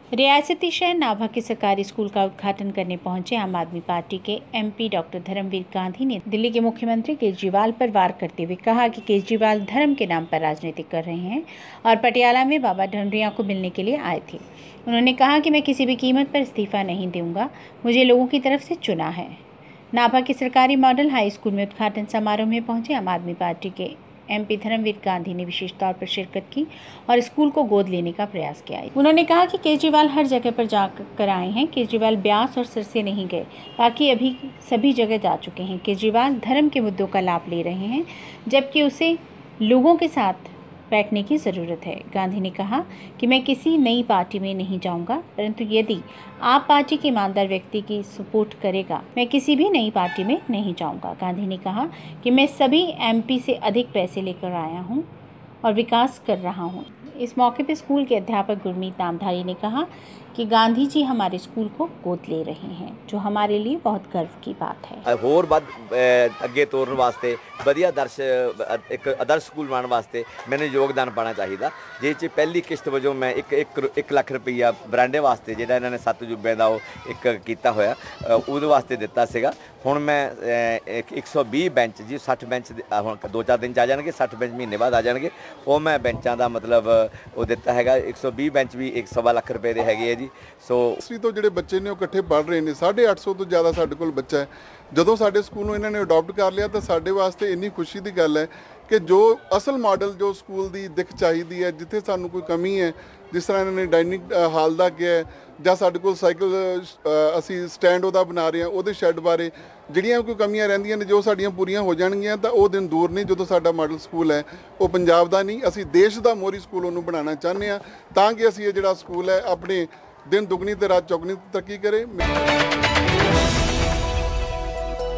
रियासती शहर नाभा के सरकारी स्कूल का उद्घाटन करने पहुंचे आम आदमी पार्टी के एमपी डॉक्टर धर्मवीर गांधी ने दिल्ली के मुख्यमंत्री केजरीवाल पर वार करते हुए कहा कि केजरीवाल धर्म के नाम पर राजनीति कर रहे हैं और पटियाला में बाबा ढंडरिया को मिलने के लिए आए थे। उन्होंने कहा कि मैं किसी भी कीमत पर इस्तीफा नहीं दूंगा, मुझे लोगों की तरफ से चुना है। नाभा के सरकारी मॉडल हाई स्कूल में उद्घाटन समारोह में पहुंचे आम आदमी पार्टी के एमपी धर्मवीर गांधी ने विशेष तौर पर शिरकत की और स्कूल को गोद लेने का प्रयास किया। उन्होंने कहा कि केजरीवाल हर जगह पर जाकर आए हैं। केजरीवाल ब्यास और सिरसे नहीं गए, बाकी अभी सभी जगह जा चुके हैं। केजरीवाल धर्म के मुद्दों का लाभ ले रहे हैं, जबकि उसे लोगों के साथ बैठने की ज़रूरत है। गांधी ने कहा कि मैं किसी नई पार्टी में नहीं जाऊंगा, परंतु यदि आप पार्टी के ईमानदार व्यक्ति की सपोर्ट करेगा, मैं किसी भी नई पार्टी में नहीं जाऊंगा। गांधी ने कहा कि मैं सभी एमपी से अधिक पैसे लेकर आया हूं और विकास कर रहा हूं। इस मौके पर स्कूल के अध्यापक गुरमीत नामधारी ने कहा कि गांधी जी हमारे स्कूल को गोद ले रहे हैं, जो हमारे लिए बहुत गर्व की बात है। होर अगे तोरन वास्ते वधिया एक आदर्श स्कूल बनाने वास्ते मैंने योगदान पाना चाहिए। जिस पहली किश्त वजों मैं एक लाख रुपया बरांडे वास्ते जो इन्होंने 7 अजूबे का एक किया होया उहदे वास्ते दिता सीगा। हुण मैं 120 बेंच जी 60 बेंच हुण 2-4 दिन आ जाएंगे, 60 बेंच महीने बाद आ जाएंगे। वो मैं बेंचा का मतलब वो दिता है। 120 बेंच भी 1.25 लाख रुपए के है जी। सो तो जोड़े बच्चे ने इकट्ठे पढ़ रहे हैं, 850 तो ज़्यादा साढ़े कोल बच्चा है। जो साडे स्कूल में इन्होंने अडॉप्ट कर लिया तो साडे वास्ते इन्नी खुशी की गल है कि जो असल मॉडल जो स्कूल की दिख चाहिए है, जिथे सानू कोई कमी है, जिस तरह इन्होंने डाइनिंग हाल का किया है ਜਾਂ ਸਾਡੇ ਕੋਲ ਸਾਈਕਲ ਅਸੀਂ ਸਟੈਂਡ ਉਹਦਾ ਬਣਾ ਰਹੇ ਹਾਂ, ਉਹਦੇ ਸ਼ੈੱਡ ਬਾਰੇ ਜਿਹੜੀਆਂ ਕੋਈ ਕਮੀਆਂ ਰਹਿੰਦੀਆਂ ਨੇ ਜੋ ਸਾਡੀਆਂ ਪੂਰੀਆਂ ਹੋ ਜਾਣਗੀਆਂ ਤਾਂ ਉਹ ਦਿਨ ਦੂਰ ਨਹੀਂ ਜਦੋਂ ਸਾਡਾ ਮਾਡਲ ਸਕੂਲ ਹੈ ਉਹ ਪੰਜਾਬ ਦਾ ਨਹੀਂ, ਅਸੀਂ ਦੇਸ਼ ਦਾ ਮੋਹਰੀ ਸਕੂਲ ਉਹਨੂੰ ਬਣਾਉਣਾ ਚਾਹੁੰਦੇ ਹਾਂ ਤਾਂ ਕਿ ਅਸੀਂ ਇਹ ਜਿਹੜਾ ਸਕੂਲ ਹੈ ਆਪਣੇ दिन दुगनी तो रात चौगनी तरक्की करे।